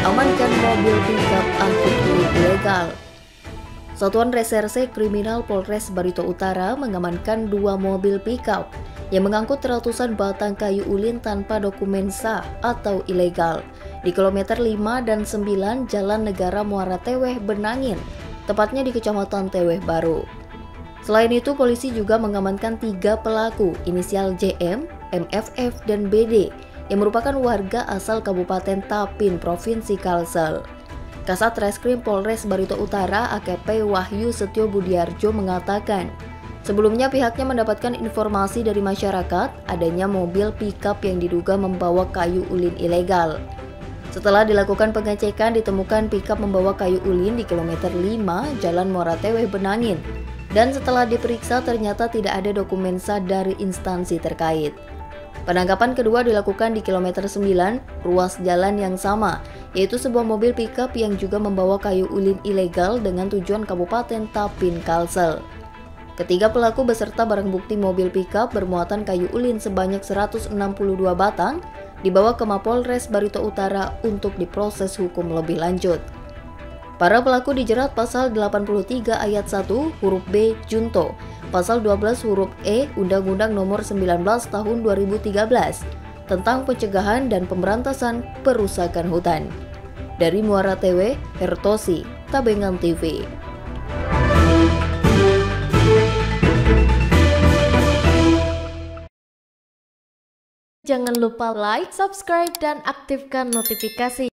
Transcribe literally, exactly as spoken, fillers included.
amankan mobil pickup angkut kulit ilegal. Satuan Reserse Kriminal Polres Barito Utara mengamankan dua mobil pickup yang mengangkut ratusan batang kayu ulin tanpa dokumen sah atau ilegal di kilometer lima dan sembilan Jalan Negara Muara Teweh, Benangin, tepatnya di Kecamatan Teweh Baru. Selain itu, polisi juga mengamankan tiga pelaku inisial J M, M F F, dan B D yang merupakan warga asal Kabupaten Tapin, Provinsi Kalsel. Kasat Reskrim Polres Barito Utara A K P Wahyu Setio Budiarjo mengatakan, sebelumnya pihaknya mendapatkan informasi dari masyarakat adanya mobil pickup yang diduga membawa kayu ulin ilegal. Setelah dilakukan pengecekan, ditemukan pickup membawa kayu ulin di kilometer lima Jalan Muara Teweh, Benangin. Dan setelah diperiksa ternyata tidak ada dokumen sah dari instansi terkait. Penangkapan kedua dilakukan di kilometer sembilan, ruas jalan yang sama, yaitu sebuah mobil pickup yang juga membawa kayu ulin ilegal dengan tujuan Kabupaten Tapin, Kalsel. Ketiga pelaku beserta barang bukti mobil pickup bermuatan kayu ulin sebanyak seratus enam puluh dua batang dibawa ke Mapolres Barito Utara untuk diproses hukum lebih lanjut. Para pelaku dijerat pasal delapan puluh tiga ayat satu huruf B Junto, pasal dua belas huruf E Undang-Undang Nomor sembilan belas Tahun dua ribu tiga belas tentang pencegahan dan pemberantasan perusakan hutan. Dari Muara Teweh, Hertosi, Tabengan T V. Jangan lupa like, subscribe, dan aktifkan notifikasi.